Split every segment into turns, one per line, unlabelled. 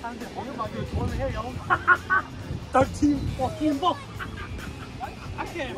13 fucking bucks. I can't.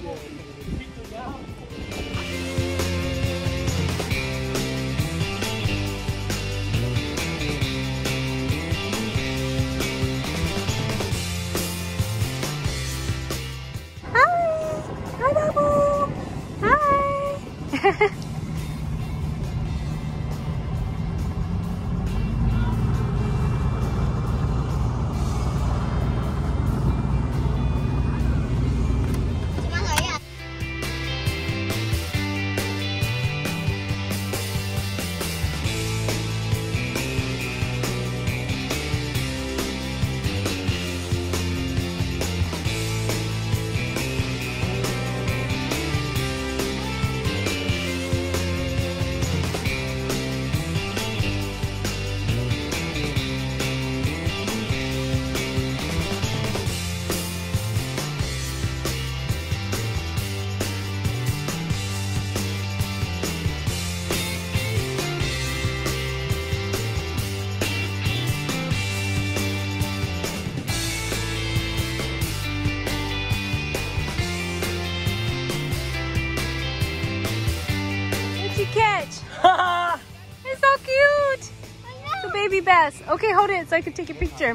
Hi, Babu. Hi. It's so cute. It's a baby bass. Okay, hold it so I can take a picture.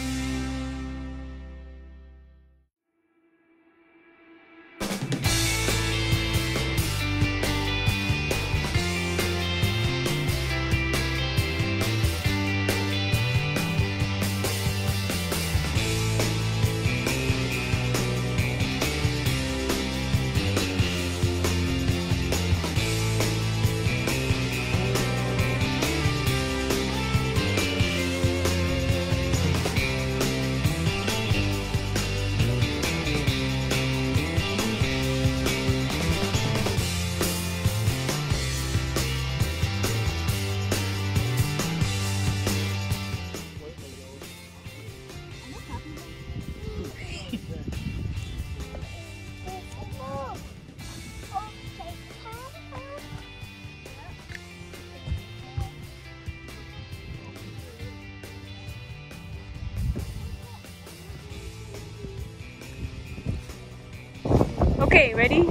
Okay, ready?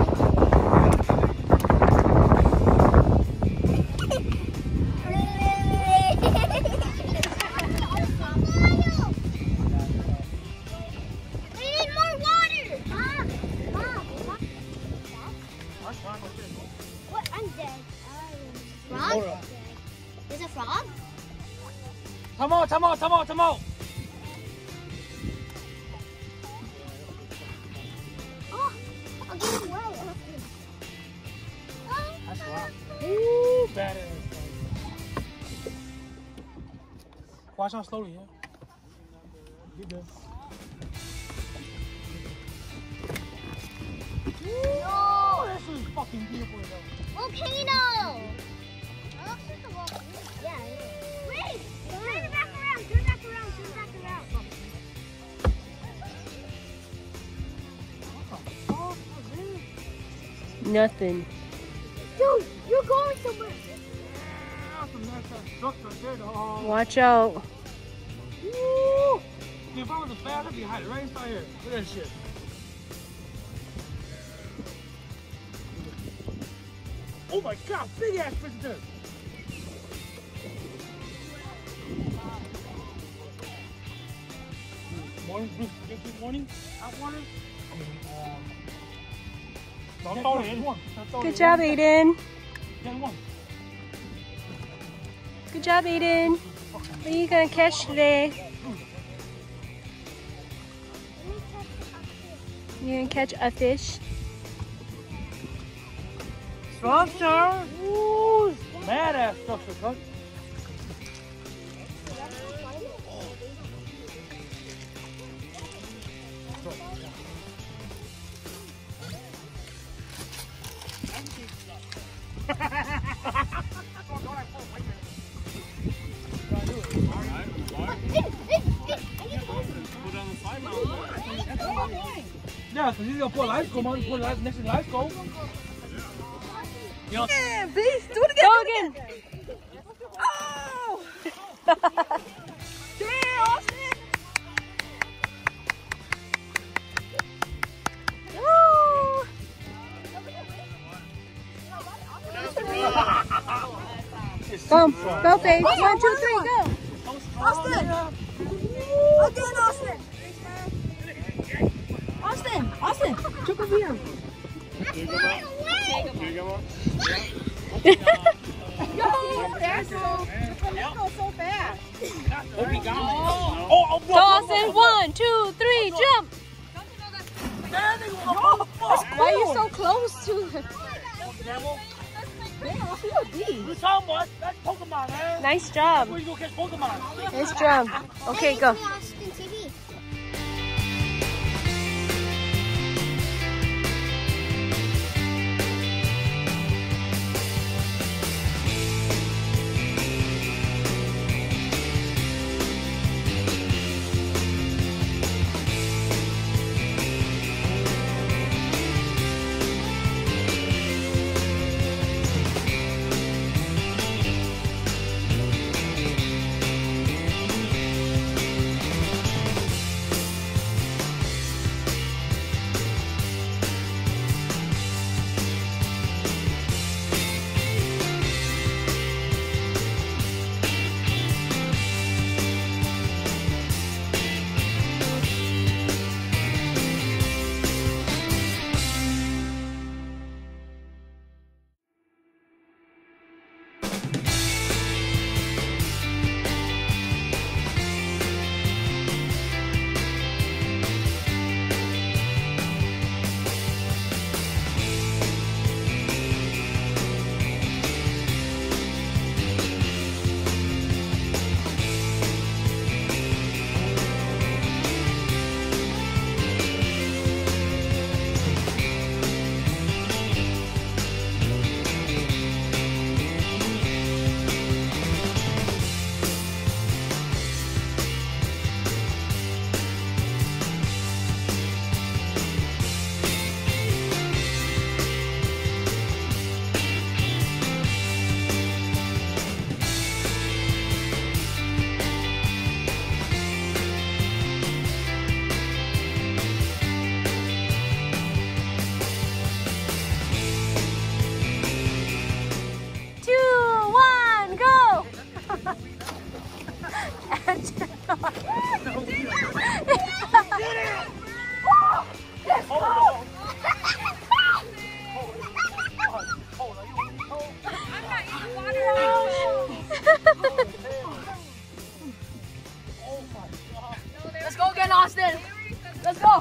What? I'm dead. Frog? There's a frog?
Come on.
Oh, I'll get away.
That's right. Ooh, badass. Watch out slowly, yeah? You good.
No!
This is fucking beautiful, though.
Volcano! That looks like a volcano. Yeah, I know. Wait! Turn it back around! Turn it back around! Turn it back around!
Nothing.
Dude, you're going somewhere!
Watch out.
Woo! Dude, if I was a fast, I'd be hiding right inside here. Look at that shit. Oh my god, big ass fish there. Morning, Bruce, good morning. Hot water. Don't throw it in.
Good job, Aiden.
Get one.
Good job, Aiden. What are you gonna catch today? You gonna catch a fish?
Structure. Ooh, badass structure, coach. Yeah, because he's going to put lights go, man. Put lights next to the lights go.
Yeah, please do it again. Go again. Oh! Go, go, Faith. 1, 2, 3, go.
Austin! Again, Austin! Austin!
Jump over here.
Let's go so fast.
Go, Austin. 1, 2, 3, jump. Why are you so close to it?
That's Pokemon, man.
Nice job.
Where you go catch Pokemon?
Nice job. Okay, go.
Austin TV.
Let's go again, Austin. Let's go.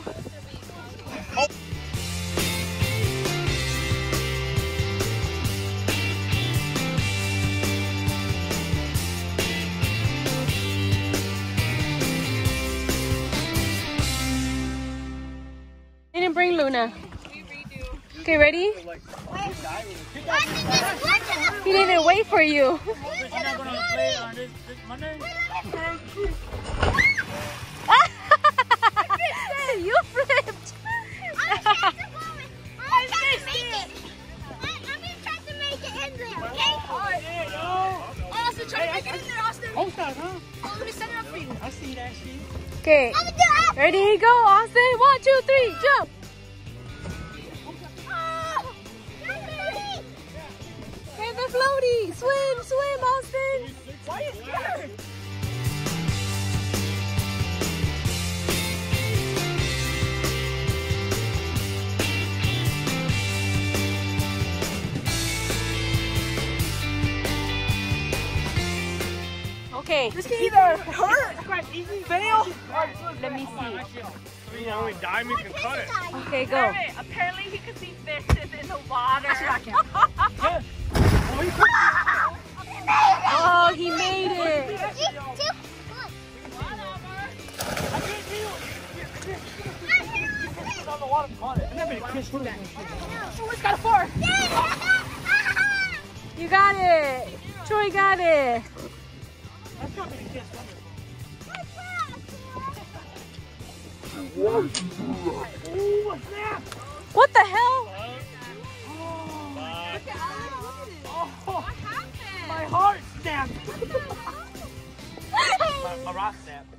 I didn't bring Luna. Okay, ready? He didn't even wait for you. You flipped.
I'm trying to make it. I'm gonna try to make it in there, okay?
Austin,
try to make it in there, Austin.
Oh, that, huh?
Oh, let me set it up for you.
I see that shit.
Okay.
I'm gonna do it.
Ready? Go, Austin. 1, 2, 3, jump.
Oh,
Get the floaty. Swim, swim, Austin.
Why are you scared?
Okay.
This can either hurt, fail,
Let me see.
The only diamond can cut it.
Okay, go.
Apparently he could see fishes in the water.
Oh, he made it. You got it. Troy got it. What the hell?
My heart snapped. My rock snapped.